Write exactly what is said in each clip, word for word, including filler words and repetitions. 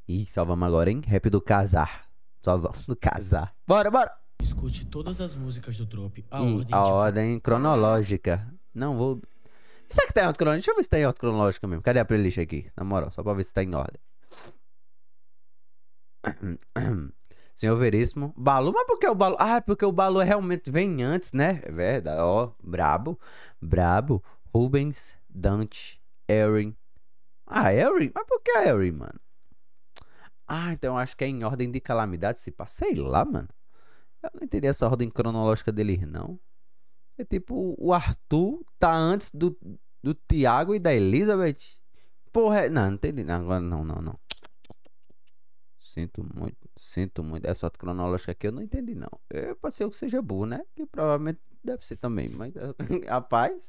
Ih, só vamos agora, hein? Rap do casar. Só vamos do casar. Bora, bora! Escute todas as músicas do Drop. A Em ordem a de ordem cronológica. Não vou... Será que tá em ordem cronológica? Deixa eu ver se tá em ordem cronológica mesmo. Cadê a playlist aqui? Na moral, só pra ver se tá em ordem. Senhor Veríssimo. Balu, mas por que o Balu? Ah, é porque o Balu realmente vem antes, né? É verdade. Ó, brabo. Brabo. Rubens, Dante, Erin. Ah, Erin? Mas por que Erin, mano? Ah, então eu acho que é em ordem de calamidade. Se pá, sei lá, mano. Eu não entendi essa ordem cronológica deles, não. É tipo, o Arthur tá antes do, do Tiago e da Elizabeth. Porra, é... não, não entendi. Não, agora não, não, não. Sinto muito, sinto muito. Essa ordem cronológica aqui eu não entendi, não. Eu, pode ser que seja burro, né? Que provavelmente deve ser também. Mas, rapaz.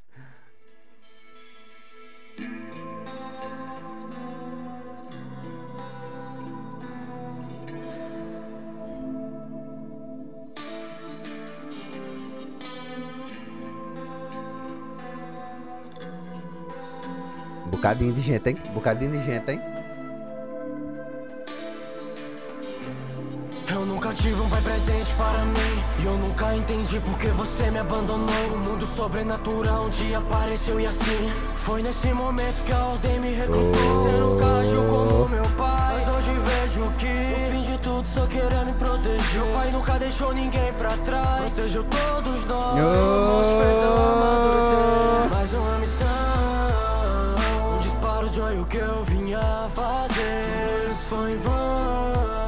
Bocadinho de gente, hein? Bocadinho de gente, hein? Eu nunca tive um pai presente para mim e eu nunca entendi porque você me abandonou. O mundo sobrenatural um dia apareceu e assim foi nesse momento que a ordem me recrutou. Você nunca agiu como meu pai, mas hoje vejo que no fim de tudo só querer me proteger. Meu pai nunca deixou ninguém pra trás, protegeu todos nós. Nos fez eu amadurecer. Mais uma missão, um disparo de olho que eu vinha fazer. Isso foi em vão.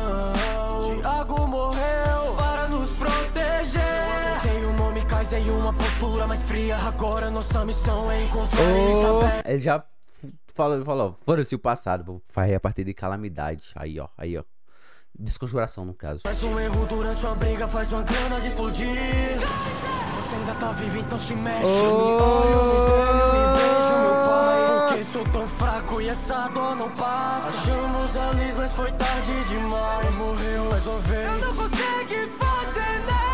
Em uma postura mais fria, agora nossa missão é encontrar oh, Elizabeth. Ele já falou, falou, foda-se o passado, vou fazer a partir de calamidade. Aí, ó, aí, ó. Desconjuração, no caso. Faz um erro durante uma briga, faz uma grana de explodir. Você ainda tá vivo, então se mexe. Oh. Eu me olho no espelho e vejo meu pai. Porque sou tão fraco e essa dor não passa. Achamos a Liz, mas foi tarde demais. Morreu mais uma vez. Eu não consegui fazer nada.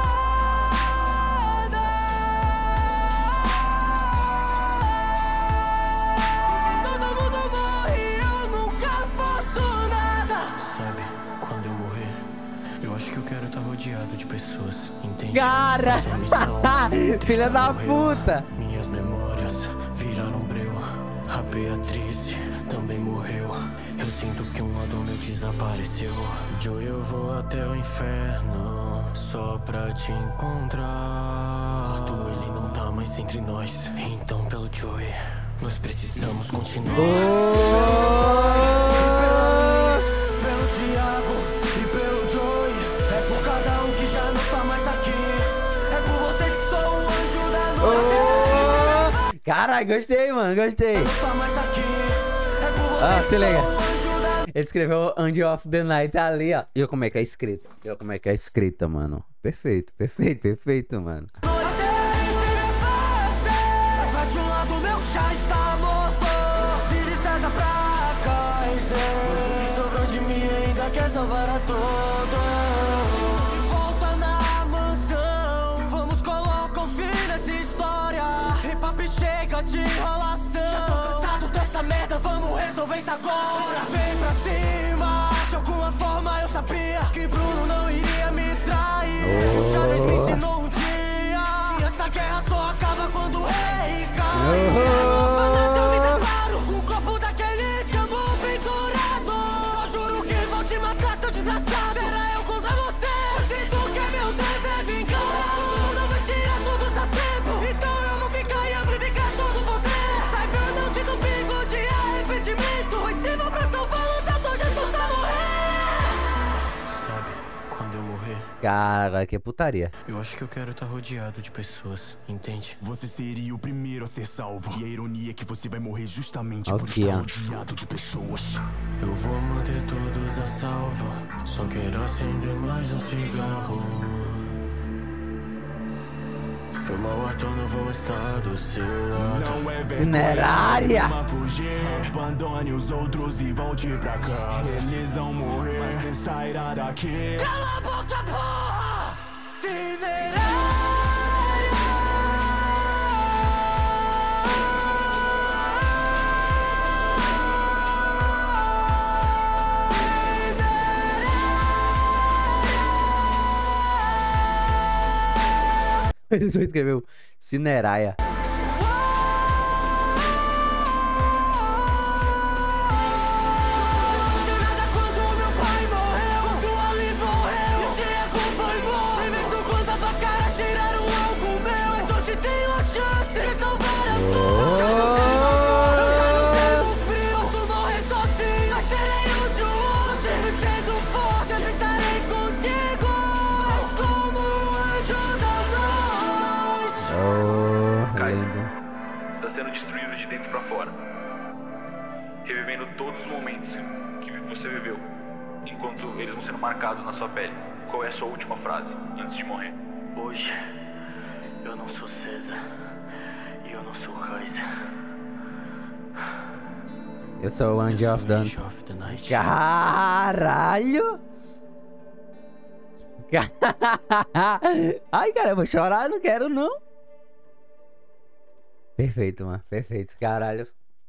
Acho que eu quero estar rodeado de pessoas, entende? Cara! Filha da morreu. puta! Minhas memórias viraram breu. A Beatriz também morreu. Eu sinto que um lado meu desapareceu. Joey, eu vou até o inferno só pra te encontrar. Arthur, ele não tá mais entre nós. Então, pelo Joey, nós precisamos continuar. Oh! Pelo Thiago e pelo Joey. É por cada um que já não tá mais aqui. É por vocês que sou o anjo da noite. Oh! Caralho, gostei, mano, gostei. Não tá mais aqui. É por vocês Ah, que se liga. sou o anjo da... Ele escreveu Angel of the Night ali, ó. E olha como é que é escrito. E olha como é que é escrita, mano. Perfeito, perfeito, perfeito, mano. Vai de um lado meu que já está morto. Se de César pra Kaiser. Mas o que sobrou de mim ainda quer salvar a todos. De volta na mansão, vamos colocar um fim nessa história. Hip hop chega de enrolação. Já tô cansado dessa merda, vamos resolver isso agora. Vem pra cima, de alguma forma eu sabia que Bruno não iria me trair. O Chaves me ensinou um dia e essa guerra só acaba quando o rei cai. Eu me deparo com o corpo daquele escambo pendurado. Eu juro que vou te matar, seu desgraçado. Era eu contra você. Eu sinto que é meu dever vingar. Não vai tirar todos a tempo, então eu não ficar e amplificar todo o poder. Saiba, eu não sinto um pingo de arrependimento. Pois se for pra salvá-los, eu tô disposto a morrer. Sabe, quando eu morrer, Cara, que putaria. eu acho que eu quero estar rodeado de pessoas, entende? Você seria o primeiro a ser salvo. E a ironia é que você vai morrer justamente por Ok, estar ó. rodeado de pessoas. Eu vou manter todos a salvo. Só quero acender mais um cigarro. Foi mal, Arthur, não vou estar do seu lado. Não é Cinerária. vergonha fugir. Abandone os outros e volte pra casa. Eles vão morrer, mas você sairá daqui. Cala a boca, porra! Cinerária! Ele só escreveu Cineraia. Está sendo destruído de dentro pra fora, revivendo todos os momentos que você viveu, enquanto eles vão sendo marcados na sua pele. Qual é a sua última frase antes de morrer? Hoje, eu não sou César e eu não sou Kaiser. Eu sou o Angel of Dawn. Angel of the Night. Caralho! Ai, cara, eu vou chorar, eu não quero não. Perfeito, mano, perfeito, caralho.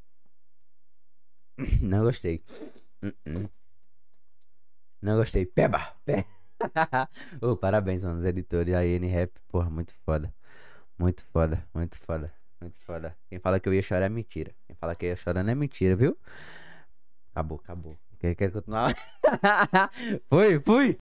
Não gostei. Uh-uh. Não gostei. Peba! Pe... oh, parabéns, mano, os editores da N-Rap, porra, muito foda. Muito foda, muito foda, muito foda. Quem fala que eu ia chorar é mentira. Quem fala que eu ia chorar não é mentira, viu? Acabou, acabou. Quer, quer continuar? Foi, fui!